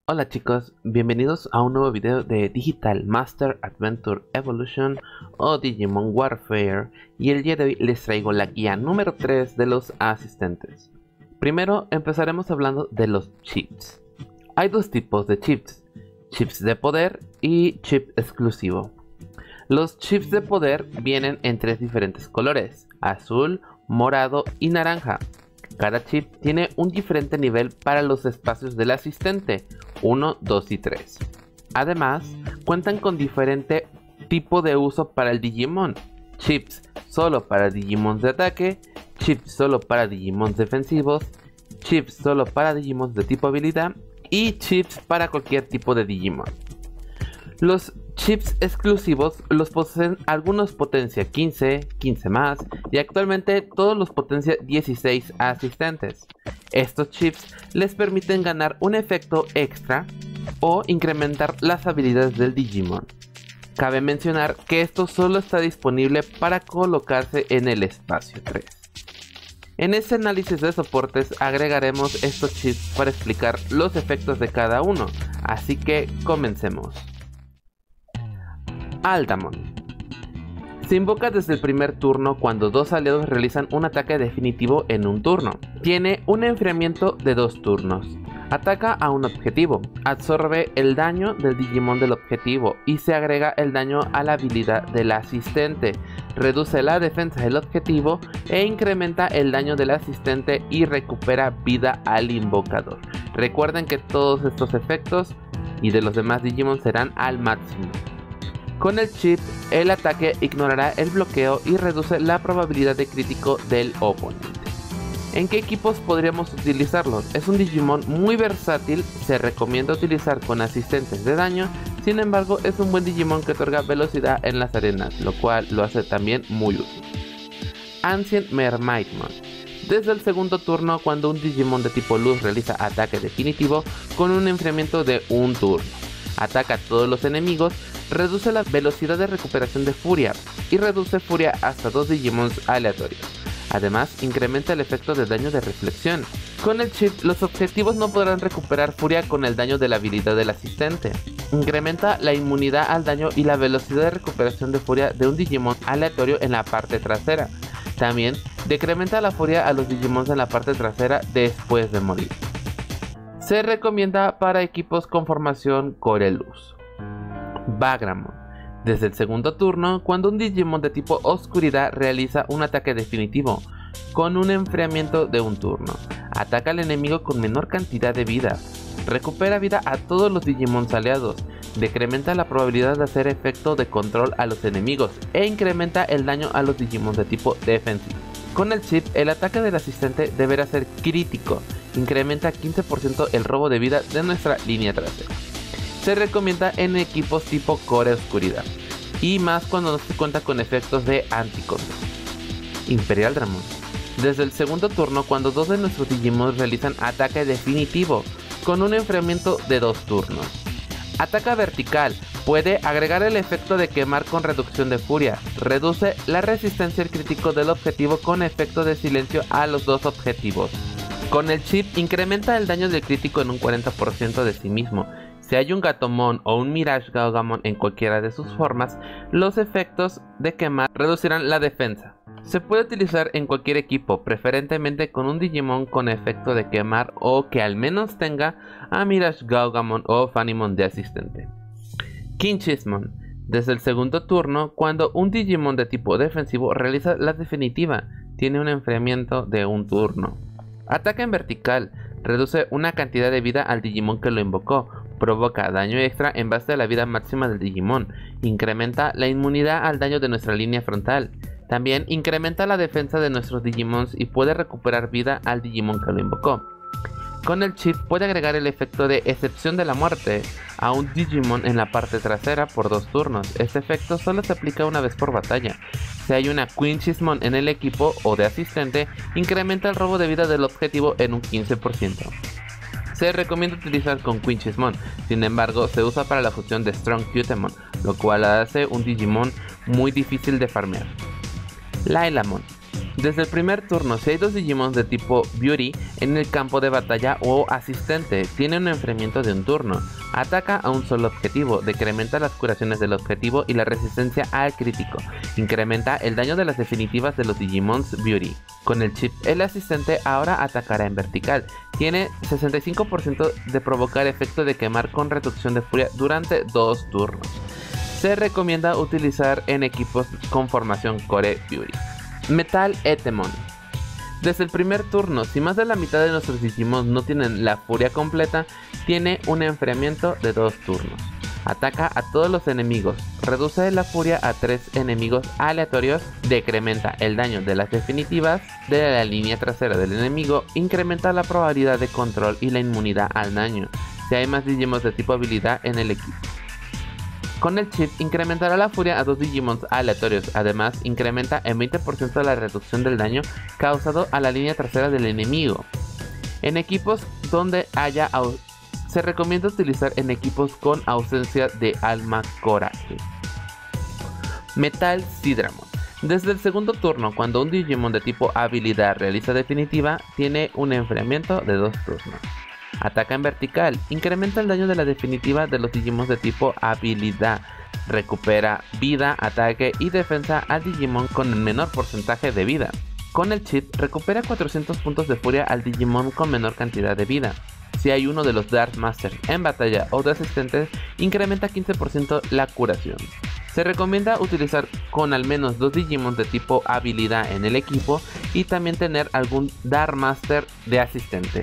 Hola chicos, bienvenidos a un nuevo video de Digital Master Adventure Evolution o Digimon Warfare, y el día de hoy les traigo la guía número 3 de los asistentes. Primero empezaremos hablando de los chips. Hay dos tipos de chips: chips de poder y chip exclusivo. Los chips de poder vienen en tres diferentes colores: azul, morado y naranja. Cada chip tiene un diferente nivel para los espacios del asistente 1, 2 y 3. Además, cuentan con diferente tipo de uso para el Digimon: chips solo para Digimons de ataque, chips solo para Digimons defensivos, chips solo para Digimons de tipo habilidad y chips para cualquier tipo de Digimon. Los chips exclusivos los poseen algunos potencia 15, 15 más y actualmente todos los potencia 16 asistentes. Estos chips les permiten ganar un efecto extra o incrementar las habilidades del Digimon. Cabe mencionar que esto solo está disponible para colocarse en el espacio 3. En este análisis de soportes agregaremos estos chips para explicar los efectos de cada uno, así que comencemos. Aldamon. Se invoca desde el primer turno cuando dos aliados realizan un ataque definitivo en un turno. Tiene un enfriamiento de 2 turnos. Ataca a un objetivo, absorbe el daño del Digimon del objetivo y se agrega el daño a la habilidad del asistente. Reduce la defensa del objetivo e incrementa el daño del asistente y recupera vida al invocador. Recuerden que todos estos efectos y de los demás Digimon serán al máximo. Con el chip, el ataque ignorará el bloqueo y reduce la probabilidad de crítico del oponente. ¿En qué equipos podríamos utilizarlos? Es un Digimon muy versátil, se recomienda utilizar con asistentes de daño, sin embargo es un buen Digimon que otorga velocidad en las arenas, lo cual lo hace también muy útil. Ancient Mermaidmon. Desde el segundo turno, cuando un Digimon de tipo luz realiza ataque definitivo con un enfriamiento de un turno, ataca a todos los enemigos, reduce la velocidad de recuperación de furia y reduce furia hasta 2 Digimons aleatorios. Además, incrementa el efecto de daño de reflexión. Con el chip, los objetivos no podrán recuperar furia con el daño de la habilidad del asistente. Incrementa la inmunidad al daño y la velocidad de recuperación de furia de un Digimon aleatorio en la parte trasera. También decrementa la furia a los Digimons en la parte trasera después de morir. Se recomienda para equipos con formación Core-Luz. Bagramon. Desde el segundo turno, cuando un Digimon de tipo oscuridad realiza un ataque definitivo con un enfriamiento de un turno, ataca al enemigo con menor cantidad de vida, recupera vida a todos los Digimons aliados, decrementa la probabilidad de hacer efecto de control a los enemigos e incrementa el daño a los Digimon de tipo defensivo. Con el chip, el ataque del asistente deberá ser crítico, incrementa 15% el robo de vida de nuestra línea trasera. Se recomienda en equipos tipo Core Oscuridad, y más cuando no se cuenta con efectos de anticontrol. Imperial Dramon. Desde el segundo turno, cuando dos de nuestros Digimon realizan ataque definitivo con un enfriamiento de 2 turnos. Ataca vertical, puede agregar el efecto de quemar con reducción de furia, reduce la resistencia al crítico del objetivo con efecto de silencio a los 2 objetivos. Con el chip, incrementa el daño del crítico en un 40% de sí mismo. Si hay un Gatomon o un Mirage Gaugamon en cualquiera de sus formas, los efectos de quemar reducirán la defensa. Se puede utilizar en cualquier equipo, preferentemente con un Digimon con efecto de quemar o que al menos tenga a Mirage Gaugamon o Fanimon de asistente. Kinchismon. Desde el segundo turno, cuando un Digimon de tipo defensivo realiza la definitiva, tiene un enfriamiento de un turno. Ataca en vertical, reduce una cantidad de vida al Digimon que lo invocó, provoca daño extra en base a la vida máxima del Digimon, incrementa la inmunidad al daño de nuestra línea frontal, también incrementa la defensa de nuestros Digimons y puede recuperar vida al Digimon que lo invocó. Con el chip puede agregar el efecto de excepción de la muerte a un Digimon en la parte trasera por 2 turnos. Este efecto solo se aplica una vez por batalla. Si hay una Quinchismon en el equipo o de asistente, incrementa el robo de vida del objetivo en un 15%. Se recomienda utilizar con Quinchismon, sin embargo se usa para la fusión de Strong Cutemon, lo cual hace un Digimon muy difícil de farmear. Lailamon. Desde el primer turno, si hay dos Digimon de tipo Beauty en el campo de batalla o asistente, tiene un enfriamiento de un turno. Ataca a un solo objetivo, decrementa las curaciones del objetivo y la resistencia al crítico. Incrementa el daño de las definitivas de los Digimons Beauty. Con el chip, el asistente ahora atacará en vertical. Tiene 65% de provocar efecto de quemar con reducción de furia durante 2 turnos. Se recomienda utilizar en equipos con formación Core Beauty. Metal Etemon. Desde el primer turno, si más de la mitad de nuestros Digimon no tienen la furia completa, tiene un enfriamiento de 2 turnos. Ataca a todos los enemigos, reduce la furia a 3 enemigos aleatorios, decrementa el daño de las definitivas de la línea trasera del enemigo, incrementa la probabilidad de control y la inmunidad al daño, si hay más Digimon de tipo habilidad en el equipo. Con el chip incrementará la furia a 2 Digimons aleatorios, además incrementa en 20% la reducción del daño causado a la línea trasera del enemigo. En equipos donde haya se recomienda utilizar en equipos con ausencia de alma coraje. Metal Sidramon. Desde el segundo turno, cuando un Digimon de tipo habilidad realiza definitiva, tiene un enfriamiento de 2 turnos. Ataca en vertical, incrementa el daño de la definitiva de los Digimon de tipo habilidad, recupera vida, ataque y defensa al Digimon con el menor porcentaje de vida. Con el chip, recupera 400 puntos de furia al Digimon con menor cantidad de vida. Si hay uno de los Dark Masters en batalla o de asistentes, incrementa 15% la curación. Se recomienda utilizar con al menos 2 Digimon de tipo habilidad en el equipo y también tener algún Dark Master de asistente.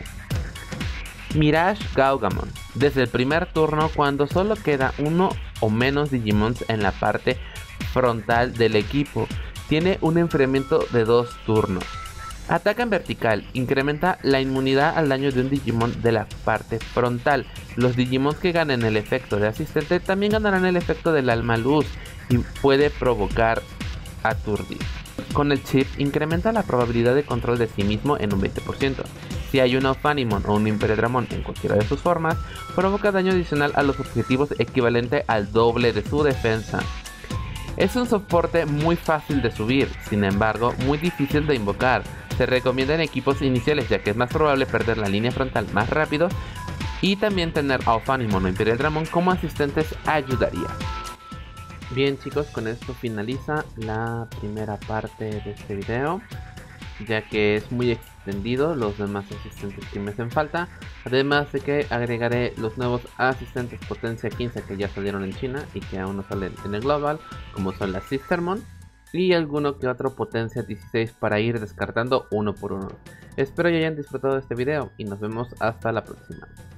Mirage Gaugamon. Desde el primer turno, cuando solo queda uno o menos Digimons en la parte frontal del equipo, tiene un enfriamiento de 2 turnos. Ataca en vertical, incrementa la inmunidad al daño de un Digimon de la parte frontal. Los Digimons que ganen el efecto de asistente también ganarán el efecto del alma luz y puede provocar aturdir. Con el chip incrementa la probabilidad de control de sí mismo en un 20%. Si hay un Ophanimon o un Imperial en cualquiera de sus formas, provoca daño adicional a los objetivos equivalente al doble de su defensa. Es un soporte muy fácil de subir, sin embargo muy difícil de invocar. Se recomienda en equipos iniciales ya que es más probable perder la línea frontal más rápido, y también tener a Ophanimon o Imperial Dramon como asistentes ayudaría. Bien chicos, con esto finaliza la primera parte de este video, ya que es muy extendido los demás asistentes que me hacen falta, además de que agregaré los nuevos asistentes potencia 15 que ya salieron en China y que aún no salen en el global, como son las Sistermon, y alguno que otro potencia 16 para ir descartando uno por uno. Espero que hayan disfrutado de este video y nos vemos hasta la próxima.